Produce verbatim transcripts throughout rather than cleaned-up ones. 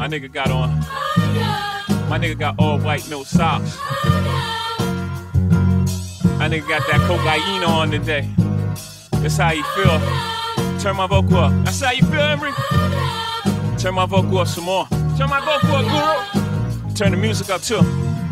My nigga got on. My nigga got all white, no socks. My nigga got that cocaine on today. That's how you feel. Turn my vocal up. That's how you feel, Emery? Turn my vocal up some more. Turn my vocal up, Guru. Turn the music up too.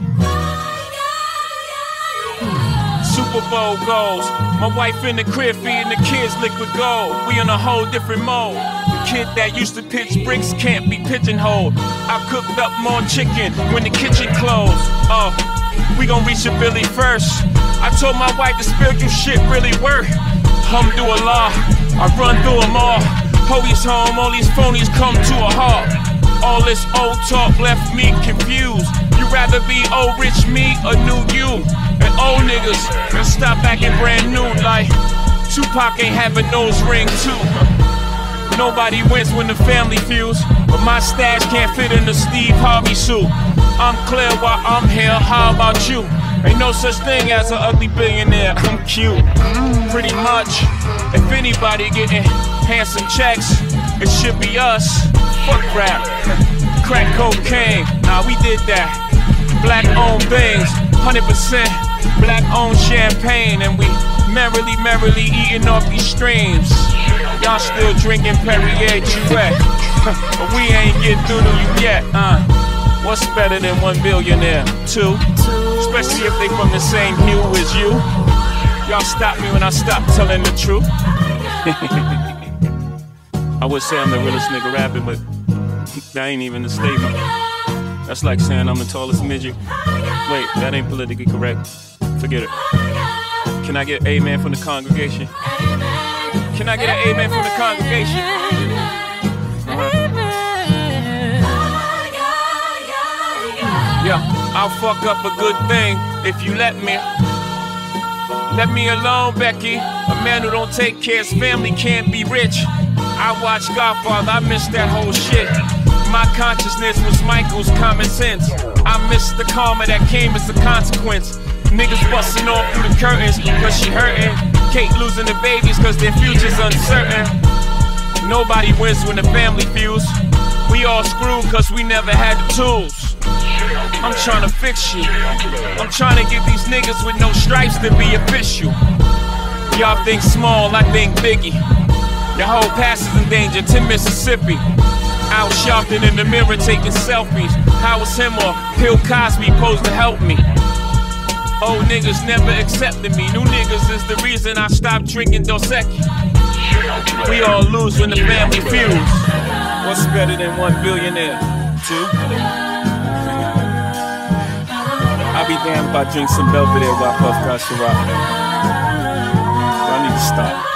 Super Bowl goals. My wife in the crib feeding the kids liquid gold. We in a whole different mode. The kid that used to pitch bricks can't be pigeonholed. I cooked up more chicken when the kitchen closed. Oh, we gon' reach a Billy first. I told my wife the spiritual shit really work. Alhamdulillah, I run through them all. Police home, all these phonies come to a halt. All this old talk left me confused. You rather be old rich me or new you? And old niggas, let's stop acting brand new like Tupac ain't have a nose ring too. Nobody wins when the family feuds, but my stash can't fit in the Steve Harvey suit. I'm clear while I'm here, how about you? Ain't no such thing as an ugly billionaire, I'm cute. Pretty much, if anybody getting handsome checks, it should be us. Fuck rap, crack cocaine, nah we did that. Black owned things, one hundred percent black owned champagne. And we merrily, merrily eating off these streams. Y'all still drinking Perrier Jouet, but we ain't getting through to you yet, uh. What's better than one billionaire? Two. Especially if they from the same hue as you. Y'all stop me when I stop telling the truth. I would say I'm the realest nigga rapping, but that ain't even a statement. That's like saying I'm the tallest midget. Wait, that ain't politically correct. Forget it. Can I get an amen from the congregation? Can I get an amen from the congregation? Uh-huh. Yeah, I'll fuck up a good thing if you let me. Let me alone, Becky. A man who don't take care of his family can't be rich. I watched Godfather, I missed that whole shit. My consciousness was Michael's common sense. I missed the karma that came as a consequence. Niggas busting off through the curtains cause she hurting. Kate losing the babies cause their future's uncertain. Nobody wins when the family feuds. We all screwed cause we never had the tools. I'm tryna fix you. I'm tryna get these niggas with no stripes to be official. Y'all think small, I think biggie. Your whole past is in danger, to Mississippi. Out shopping in the mirror taking selfies. How was him or Bill Cosby supposed to help me? Old niggas never accepted me. New niggas is the reason I stopped drinking Dos Equis. We all lose when the family feuds. What's better than one billionaire? Two. I'll be damned if I drink some Belvedere while I puff Ciroc. Y'all need to stop.